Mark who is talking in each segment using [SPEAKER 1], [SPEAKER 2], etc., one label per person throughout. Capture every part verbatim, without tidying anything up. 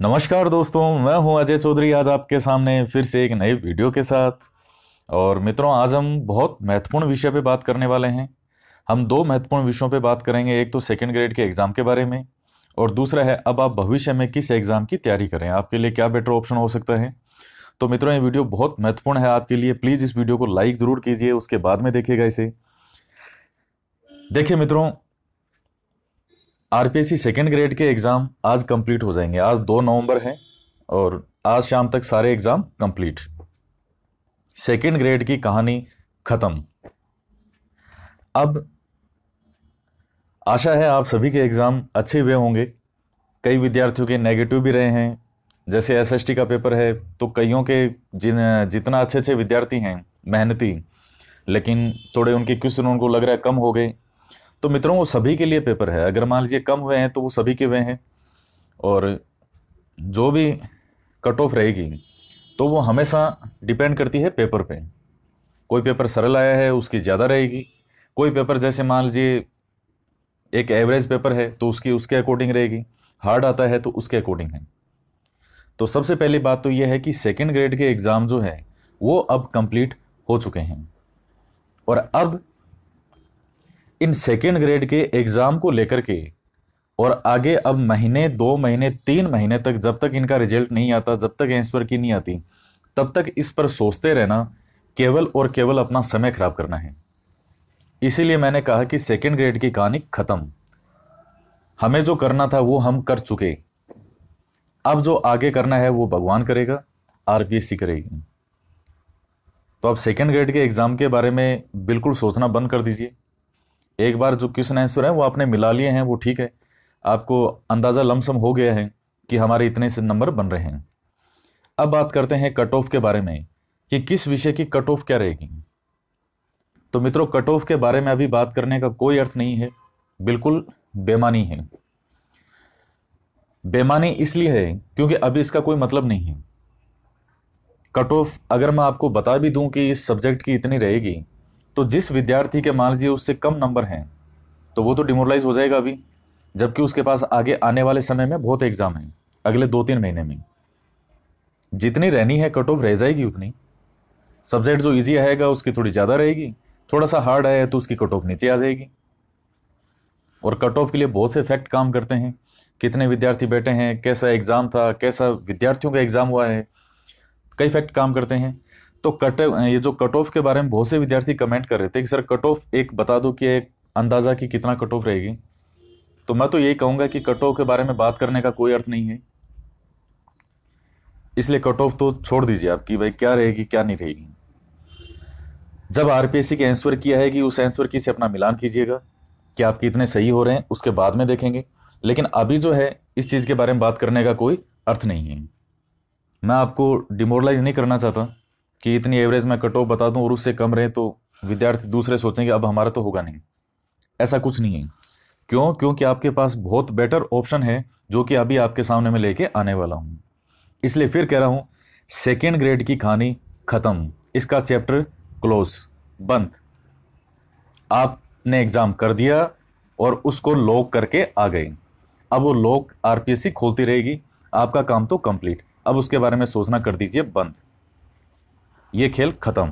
[SPEAKER 1] नमस्कार दोस्तों, मैं हूं अजय चौधरी। आज आपके सामने फिर से एक नए वीडियो के साथ। और मित्रों, आज हम बहुत महत्वपूर्ण विषय पे बात करने वाले हैं। हम दो महत्वपूर्ण विषयों पे बात करेंगे। एक तो सेकंड ग्रेड के एग्ज़ाम के बारे में, और दूसरा है अब आप भविष्य में किस एग्ज़ाम की तैयारी करें, आपके लिए क्या बेटर ऑप्शन हो सकता है। तो मित्रों, ये वीडियो बहुत महत्वपूर्ण है आपके लिए। प्लीज़ इस वीडियो को लाइक ज़रूर कीजिए, उसके बाद में देखिएगा इसे। देखिए मित्रों, आरपीएससी सेकेंड ग्रेड के एग्ज़ाम आज कंप्लीट हो जाएंगे। आज दो नवंबर है और आज शाम तक सारे एग्ज़ाम कंप्लीट। सेकेंड ग्रेड की कहानी खत्म। अब आशा है आप सभी के एग्ज़ाम अच्छे हुए होंगे। कई विद्यार्थियों के नेगेटिव भी रहे हैं। जैसे एसएसटी का पेपर है तो कईयों के जिन जितना अच्छे अच्छे विद्यार्थी हैं, मेहनती, लेकिन थोड़े उनके क्वेश्चन उनको लग रहा है कम हो गए। तो मित्रों, वो सभी के लिए पेपर है। अगर मान लीजिए कम हुए हैं तो वो सभी के हुए हैं। और जो भी कट ऑफ रहेगी तो वो हमेशा डिपेंड करती है पेपर पे। कोई पेपर सरल आया है उसकी ज़्यादा रहेगी, कोई पेपर जैसे मान लीजिए एक एवरेज पेपर है तो उसकी उसके अकॉर्डिंग रहेगी, हार्ड आता है तो उसके अकॉर्डिंग है। तो सबसे पहली बात तो यह है कि सेकेंड ग्रेड के एग्ज़ाम जो है वो अब कंप्लीट हो चुके हैं। और अब इन सेकेंड ग्रेड के एग्ज़ाम को लेकर के और आगे अब महीने, दो महीने, तीन महीने तक, जब तक इनका रिजल्ट नहीं आता, जब तक आंसर की नहीं आती, तब तक इस पर सोचते रहना केवल और केवल अपना समय खराब करना है। इसीलिए मैंने कहा कि सेकेंड ग्रेड की कहानी खत्म। हमें जो करना था वो हम कर चुके। अब जो आगे करना है वो भगवान करेगा, आरपीएससी करेगी। तो अब सेकेंड ग्रेड के एग्ज़ाम के बारे में बिल्कुल सोचना बंद कर दीजिए। एक बार जो क्वेश्चन आंसर है वो आपने मिला लिए हैं, वो ठीक है, आपको अंदाज़ा लमसम हो गया है कि हमारे इतने से नंबर बन रहे हैं। अब बात करते हैं कट ऑफ के बारे में कि किस विषय की कट ऑफ क्या रहेगी। तो मित्रों, कट ऑफ के बारे में अभी बात करने का कोई अर्थ नहीं है, बिल्कुल बेमानी है। बेमानी इसलिए है क्योंकि अभी इसका कोई मतलब नहीं है। कट ऑफ अगर मैं आपको बता भी दूं कि इस सब्जेक्ट की इतनी रहेगी, तो जिस विद्यार्थी के मान लीजिए उससे कम नंबर हैं तो वो तो डिमोरलाइज हो जाएगा अभी, जबकि उसके पास आगे आने वाले समय में बहुत एग्जाम है। अगले दो तीन महीने में जितनी रहनी है कट ऑफ रह जाएगी उतनी। सब्जेक्ट जो इजी आएगा उसकी थोड़ी ज़्यादा रहेगी, थोड़ा सा हार्ड आया तो उसकी कट ऑफ नीचे आ जाएगी। और कट ऑफ के लिए बहुत से फैक्ट काम करते हैं। कितने विद्यार्थी बैठे हैं, कैसा एग्ज़ाम था, कैसा विद्यार्थियों का एग्ज़ाम हुआ है, कई फैक्ट काम करते हैं। तो कट ये जो कट ऑफ के बारे में बहुत से विद्यार्थी कमेंट कर रहे थे कि सर कट ऑफ एक बता दो कि एक अंदाज़ा कि कितना कट ऑफ रहेगी। तो मैं तो यही कहूँगा कि कट ऑफ के बारे में बात करने का कोई अर्थ नहीं है। इसलिए कट ऑफ तो छोड़ दीजिए आप कि भाई क्या रहेगी क्या नहीं रहेगी। जब आरपीएससी के आंसर की आएगी उस आंसर की से अपना मिलान कीजिएगा कि आपके इतने सही हो रहे हैं, उसके बाद में देखेंगे। लेकिन अभी जो है इस चीज़ के बारे में बात करने का कोई अर्थ नहीं है। मैं आपको डिमोरलाइज नहीं करना चाहता कि इतनी एवरेज में कट ऑफ बता दूं और उससे कम रहे तो विद्यार्थी दूसरे सोचेंगे अब हमारा तो होगा नहीं। ऐसा कुछ नहीं है। क्यों? क्योंकि आपके पास बहुत बेटर ऑप्शन है जो कि अभी आपके सामने मैं लेके आने वाला हूं। इसलिए फिर कह रहा हूं, सेकेंड ग्रेड की कहानी खत्म, इसका चैप्टर क्लोज, बंद। आपने एग्जाम कर दिया और उसको लॉक करके आ गए। अब वो लॉक आरपीएससी खोलती रहेगी, आपका काम तो कंप्लीट। अब उसके बारे में सोचना कर दीजिए बंद। ये खेल खत्म।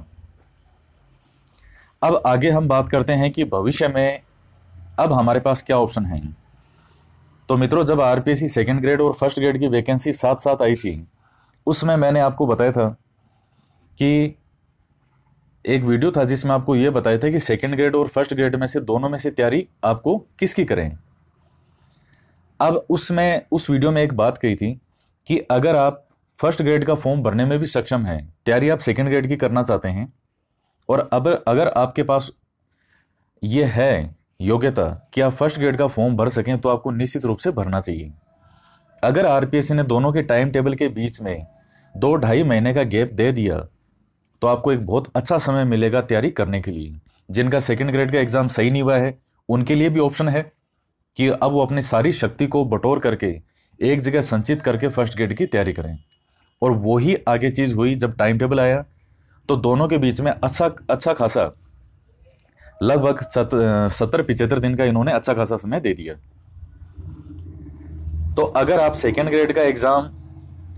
[SPEAKER 1] अब आगे हम बात करते हैं कि भविष्य में अब हमारे पास क्या ऑप्शन हैं। तो मित्रों, जब आरपीएससी सेकंड ग्रेड और फर्स्ट ग्रेड की वैकेंसी साथ साथ आई थी, उसमें मैंने आपको बताया था कि एक वीडियो था जिसमें आपको यह बताया था कि सेकंड ग्रेड और फर्स्ट ग्रेड में से दोनों में से तैयारी आपको किसकी करें। अब उसमें उस वीडियो में एक बात कही थी कि अगर आप फर्स्ट ग्रेड का फॉर्म भरने में भी सक्षम हैं, तैयारी आप सेकंड ग्रेड की करना चाहते हैं, और अब अगर आपके पास ये है योग्यता कि आप फर्स्ट ग्रेड का फॉर्म भर सकें, तो आपको निश्चित रूप से भरना चाहिए। अगर आरपीएससी ने दोनों के टाइम टेबल के बीच में दो ढाई महीने का गैप दे दिया तो आपको एक बहुत अच्छा समय मिलेगा तैयारी करने के लिए। जिनका सेकंड ग्रेड का एग्जाम सही नहीं हुआ है उनके लिए भी ऑप्शन है कि अब वो अपनी सारी शक्ति को बटोर करके एक जगह संचित करके फर्स्ट ग्रेड की तैयारी करें। और वही आगे चीज़ हुई। जब टाइम टेबल आया तो दोनों के बीच में अच्छा अच्छा खासा लगभग सत्तर पिचहत्तर दिन का इन्होंने अच्छा खासा समय दे दिया। तो अगर आप सेकेंड ग्रेड का एग्ज़ाम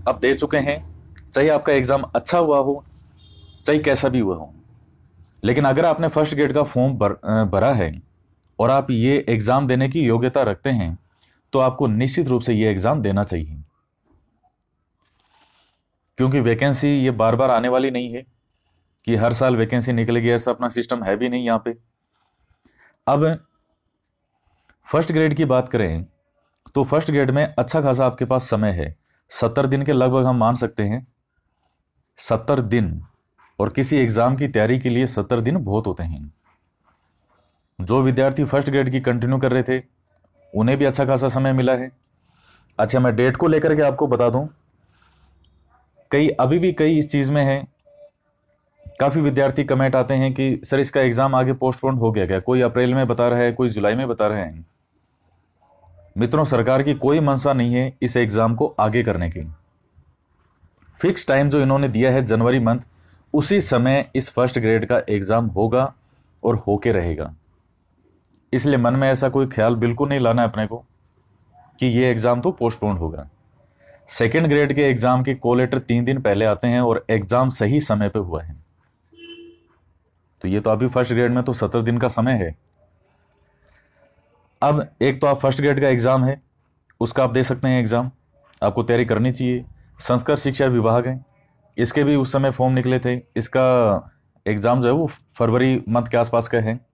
[SPEAKER 1] आप दे चुके हैं, चाहे आपका एग्ज़ाम अच्छा हुआ हो चाहे कैसा भी हुआ हो। लेकिन अगर आपने फर्स्ट ग्रेड का फॉर्म भर भरा है और आप ये एग्ज़ाम देने की योग्यता रखते हैं तो आपको निश्चित रूप से ये एग्ज़ाम देना चाहिए, क्योंकि वैकेंसी ये बार बार आने वाली नहीं है कि हर साल वैकेंसी निकलेगी, ऐसा अपना सिस्टम है भी नहीं यहाँ पे। अब फर्स्ट ग्रेड की बात करें तो फर्स्ट ग्रेड में अच्छा खासा आपके पास समय है, सत्तर दिन के लगभग हम मान सकते हैं, सत्तर दिन। और किसी एग्ज़ाम की तैयारी के लिए सत्तर दिन बहुत होते हैं। जो विद्यार्थी फर्स्ट ग्रेड की कंटिन्यू कर रहे थे उन्हें भी अच्छा खासा समय मिला है। अच्छा, मैं डेट को लेकर के आपको बता दूं, कई अभी भी कई इस चीज़ में हैं। काफ़ी विद्यार्थी कमेंट आते हैं कि सर इसका एग्ज़ाम आगे पोस्टपोन हो गया क्या, कोई अप्रैल में बता रहा है, कोई जुलाई में बता रहे हैं। मित्रों, सरकार की कोई मंशा नहीं है इस एग्ज़ाम को आगे करने की। फिक्स टाइम जो इन्होंने दिया है जनवरी मंथ, उसी समय इस फर्स्ट ग्रेड का एग्ज़ाम होगा और होके रहेगा। इसलिए मन में ऐसा कोई ख्याल बिल्कुल नहीं लाना है अपने को कि ये एग्ज़ाम तो पोस्टपोन होगा। सेकेंड ग्रेड के एग्ज़ाम के कॉल लेटर तीन दिन पहले आते हैं और एग्ज़ाम सही समय पे हुआ है। तो ये तो अभी फर्स्ट ग्रेड में तो सत्तर दिन का समय है। अब एक तो आप फर्स्ट ग्रेड का एग्ज़ाम है उसका आप दे सकते हैं एग्ज़ाम, आपको तैयारी करनी चाहिए। संस्कृत शिक्षा विभाग है, इसके भी उस समय फॉर्म निकले थे। इसका एग्ज़ाम जो है वो फरवरी मंथ के आसपास का है।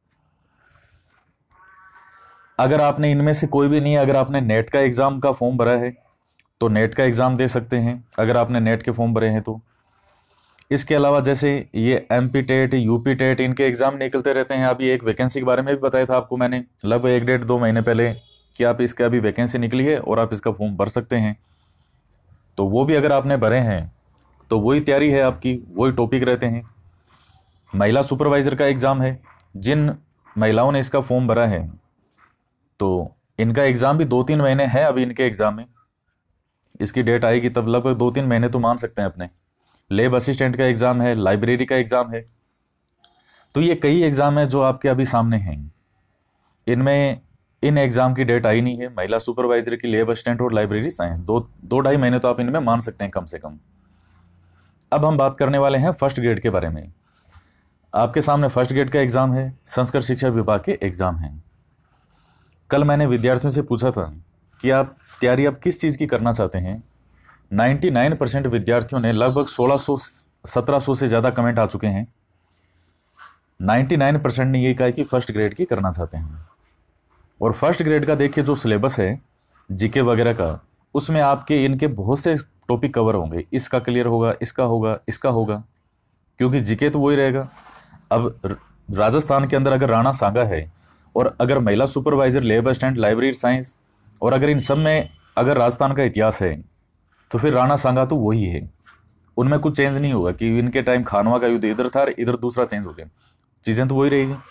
[SPEAKER 1] अगर आपने इनमें से कोई भी नहीं, अगर आपने नेट का एग्ज़ाम का फॉर्म भरा है तो नेट का एग्ज़ाम दे सकते हैं, अगर आपने नेट के फॉर्म भरे हैं तो। इसके अलावा जैसे ये M P TET, U P TET, इनके एग्ज़ाम निकलते रहते हैं। अभी एक वैकेंसी के बारे में भी बताया था आपको मैंने लगभग एक डेढ़ दो महीने पहले कि आप इसका अभी वैकेंसी निकली है और आप इसका फॉर्म भर सकते हैं। तो वो भी अगर आपने भरे हैं तो वही तैयारी है आपकी, वही टॉपिक रहते हैं। महिला सुपरवाइज़र का एग्ज़ाम है, जिन महिलाओं ने इसका फॉर्म भरा है तो इनका एग्ज़ाम भी दो तीन महीने है अभी इनके एग्ज़ाम में। इसकी डेट आएगी तब लगभग दो तीन महीने तो मान सकते हैं अपने। लेब असिस्टेंट का एग्ज़ाम है, लाइब्रेरी का एग्ज़ाम है। तो ये कई एग्ज़ाम है जो आपके अभी सामने हैं। इनमें इन एग्ज़ाम की डेट आई नहीं है। महिला सुपरवाइजर की, लेब असिस्टेंट और लाइब्रेरी साइंस, दो दो ढाई महीने तो आप इनमें मान सकते हैं कम से कम। अब हम बात करने वाले हैं फर्स्ट ग्रेड के बारे में। आपके सामने फर्स्ट ग्रेड का एग्ज़ाम है, संस्कृत शिक्षा विभाग के एग्ज़ाम हैं। कल मैंने विद्यार्थियों से पूछा था कि आप तैयारी अब किस चीज़ की करना चाहते हैं। निन्यानवे परसेंट विद्यार्थियों ने, लगभग सोलह सौ सत्रह सौ से ज़्यादा कमेंट आ चुके हैं, निन्यानवे परसेंट ने ये कहा कि फर्स्ट ग्रेड की करना चाहते हैं। और फर्स्ट ग्रेड का देखिए जो सिलेबस है जीके वगैरह का, उसमें आपके इनके बहुत से टॉपिक कवर होंगे। इसका क्लियर होगा, इसका होगा, इसका होगा, क्योंकि जीके तो वही रहेगा। अब राजस्थान के अंदर अगर राणा सांगा है और अगर महिला supervisor, lab assistant, library science, और अगर इन सब में अगर राजस्थान का इतिहास है तो फिर राणा सांगा तो वही है। उनमें कुछ चेंज नहीं होगा कि इनके टाइम खानवा का युद्ध इधर था, इधर दूसरा चेंज हो गया, चीज़ें तो वही रहेगी।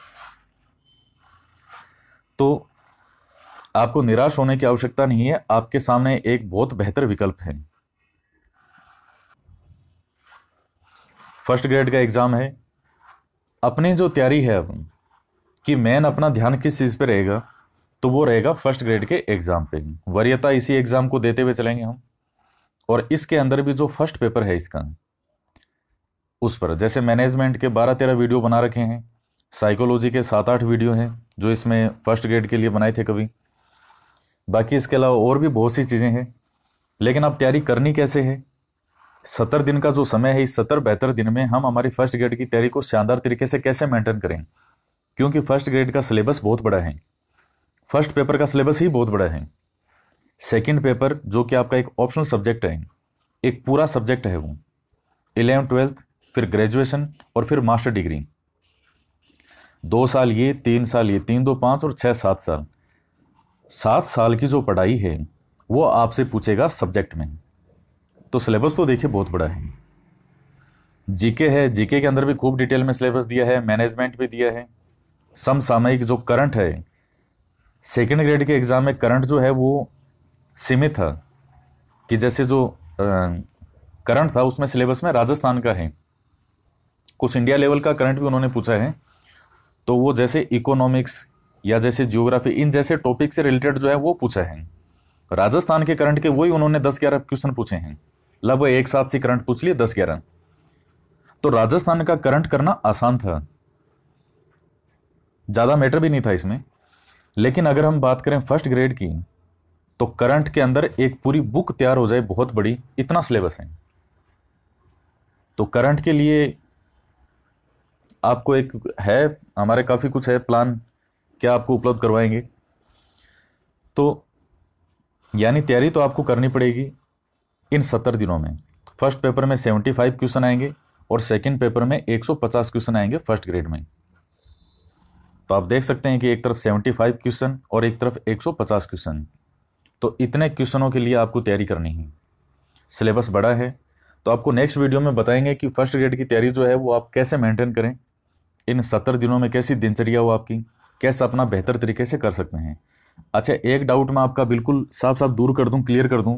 [SPEAKER 1] तो आपको निराश होने की आवश्यकता नहीं है, आपके सामने एक बहुत बेहतर विकल्प है। फर्स्ट ग्रेड का एग्ज़ाम है। अपनी जो तैयारी है अब कि मेन अपना ध्यान किस चीज़ पे रहेगा, तो वो रहेगा फर्स्ट ग्रेड के एग्ज़ाम पे। वरीयता इसी एग्ज़ाम को देते हुए चलेंगे हम। और इसके अंदर भी जो फर्स्ट पेपर है इसका, उस पर जैसे मैनेजमेंट के बारह तेरह वीडियो बना रखे हैं, साइकोलॉजी के सात आठ वीडियो हैं जो इसमें फर्स्ट ग्रेड के लिए बनाए थे कभी। बाकी इसके अलावा और भी बहुत सी चीज़ें हैं। लेकिन अब तैयारी करनी कैसे है? सत्तर दिन का जो समय है, इस सत्तर बेहतर दिन में हम हमारी फर्स्ट ग्रेड की तैयारी को शानदार तरीके से कैसे मेंटेन करें, क्योंकि फर्स्ट ग्रेड का सिलेबस बहुत बड़ा है। फर्स्ट पेपर का सिलेबस ही बहुत बड़ा है। सेकंड पेपर जो कि आपका एक ऑप्शनल सब्जेक्ट है, एक पूरा सब्जेक्ट है वो, इलेवन ट्वेल्थ, फिर ग्रेजुएशन और फिर मास्टर डिग्री। दो साल ये, तीन साल ये, तीन दो पाँच और छः सात साल। सात साल की जो पढ़ाई है वो आपसे पूछेगा सब्जेक्ट में। तो सिलेबस तो देखिए बहुत बड़ा है। जीके है, जीके के अंदर भी खूब डिटेल में सिलेबस दिया है, मैनेजमेंट भी दिया है। समसामयिक जो करंट है, सेकेंड ग्रेड के एग्ज़ाम में करंट जो है वो सीमित था कि जैसे जो करंट था उसमें सिलेबस में राजस्थान का है, कुछ इंडिया लेवल का करंट भी उन्होंने पूछा है। तो वो जैसे इकोनॉमिक्स या जैसे जियोग्राफी, इन जैसे टॉपिक से रिलेटेड जो है वो पूछा है। राजस्थान के करंट के वही उन्होंने दस ग्यारह क्वेश्चन पूछे हैं। लगभग एक साथ से करंट पूछ लिए दस ग्यारह। तो राजस्थान का करंट करना आसान था, ज़्यादा मैटर भी नहीं था इसमें। लेकिन अगर हम बात करें फर्स्ट ग्रेड की, तो करंट के अंदर एक पूरी बुक तैयार हो जाए बहुत बड़ी, इतना सिलेबस है। तो करंट के लिए आपको एक है, हमारे काफ़ी कुछ है प्लान, क्या आपको उपलब्ध करवाएंगे। तो यानी तैयारी तो आपको करनी पड़ेगी इन सत्तर दिनों में। फर्स्ट पेपर में पचहत्तर क्वेश्चन आएंगे और सेकंड पेपर में एक सौ पचास क्वेश्चन आएंगे फर्स्ट ग्रेड में। तो आप देख सकते हैं कि एक तरफ पचहत्तर क्वेश्चन और एक तरफ एक सौ पचास क्वेश्चन। तो इतने क्वेश्चनों के लिए आपको तैयारी करनी है, सिलेबस बड़ा है। तो आपको नेक्स्ट वीडियो में बताएंगे कि फर्स्ट ग्रेड की तैयारी जो है वो आप कैसे मेंटेन करें, इन सत्तर दिनों में कैसी दिनचर्या हो आपकी, कैसे अपना बेहतर तरीके से कर सकते हैं। अच्छा, एक डाउट मैं आपका बिल्कुल साफ साफ दूर कर दूं, क्लियर कर दूं।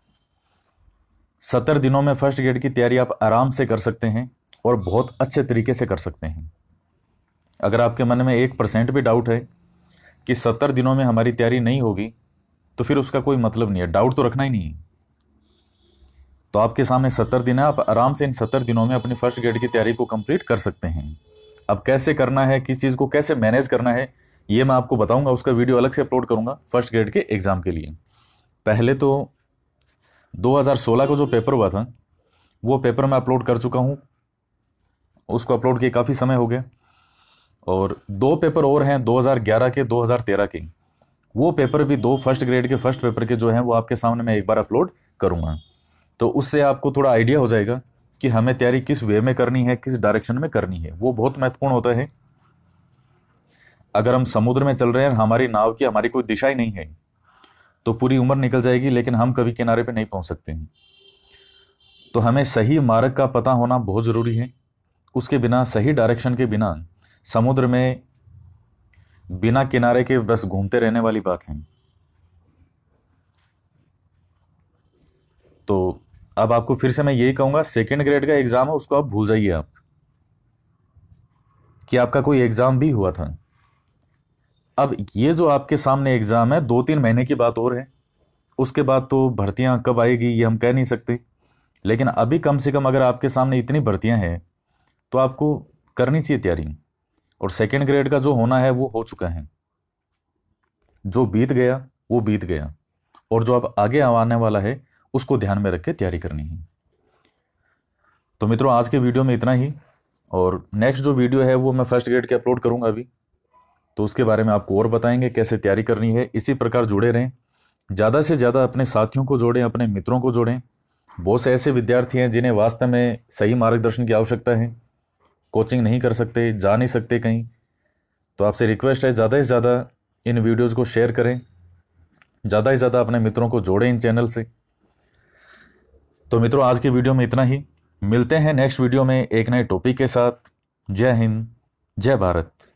[SPEAKER 1] सत्तर दिनों में फर्स्ट ग्रेड की तैयारी आप आराम से कर सकते हैं और बहुत अच्छे तरीके से कर सकते हैं। अगर आपके मन में एक परसेंट भी डाउट है कि सत्तर दिनों में हमारी तैयारी नहीं होगी, तो फिर उसका कोई मतलब नहीं है, डाउट तो रखना ही नहीं है। तो आपके सामने सत्तर दिन है, आप आराम से इन सत्तर दिनों में अपनी फर्स्ट ग्रेड की तैयारी को कंप्लीट कर सकते हैं। अब कैसे करना है, किस चीज़ को कैसे मैनेज करना है, ये मैं आपको बताऊंगा, उसका वीडियो अलग से अपलोड करूंगा फर्स्ट ग्रेड के एग्ज़ाम के लिए। पहले तो दो हज़ार सोलह का जो पेपर हुआ था वो पेपर मैं अपलोड कर चुका हूँ, उसको अपलोड किए काफ़ी समय हो गया। और दो पेपर और हैं दो हज़ार ग्यारह के, दो हज़ार तेरह के, वो पेपर भी दो फर्स्ट ग्रेड के फर्स्ट पेपर के जो हैं वो आपके सामने मैं एक बार अपलोड करूँगा। तो उससे आपको थोड़ा आइडिया हो जाएगा कि हमें तैयारी किस वे में करनी है, किस डायरेक्शन में करनी है। वो बहुत महत्वपूर्ण होता है। अगर हम समुद्र में चल रहे हैं, हमारी नाव की हमारी कोई दिशा ही नहीं है, तो पूरी उम्र निकल जाएगी लेकिन हम कभी किनारे पे नहीं पहुंच सकते हैं। तो हमें सही मार्ग का पता होना बहुत ज़रूरी है। उसके बिना, सही डायरेक्शन के बिना समुद्र में बिना किनारे के बस घूमते रहने वाली बात है। तो अब आपको फिर से मैं यही कहूँगा, सेकेंड ग्रेड का एग्ज़ाम है उसको आप भूल जाइए आप कि आपका कोई एग्ज़ाम भी हुआ था। अब ये जो आपके सामने एग्ज़ाम है, दो तीन महीने की बात और है, उसके बाद तो भर्तियां कब आएगी ये हम कह नहीं सकते। लेकिन अभी कम से कम अगर आपके सामने इतनी भर्तियां हैं तो आपको करनी चाहिए तैयारी। और सेकेंड ग्रेड का जो होना है वो हो चुका है, जो बीत गया वो बीत गया, और जो अब आगे आने वाला है उसको ध्यान में रख के तैयारी करनी है। तो मित्रों, आज के वीडियो में इतना ही, और नेक्स्ट जो वीडियो है वो मैं फर्स्ट ग्रेड के अपलोड करूंगा अभी, तो उसके बारे में आपको और बताएंगे कैसे तैयारी करनी है। इसी प्रकार जुड़े रहें, ज़्यादा से ज़्यादा अपने साथियों को जोड़ें, अपने मित्रों को जोड़ें। बहुत से ऐसे विद्यार्थी हैं जिन्हें वास्तव में सही मार्गदर्शन की आवश्यकता है, कोचिंग नहीं कर सकते, जा नहीं सकते कहीं। तो आपसे रिक्वेस्ट है, ज़्यादा से ज़्यादा इन वीडियोज़ को शेयर करें, ज़्यादा से ज़्यादा अपने मित्रों को जोड़ें इन चैनल से। तो मित्रों, आज की वीडियो में इतना ही, मिलते हैं नेक्स्ट वीडियो में एक नए टॉपिक के साथ। जय हिंद, जय भारत।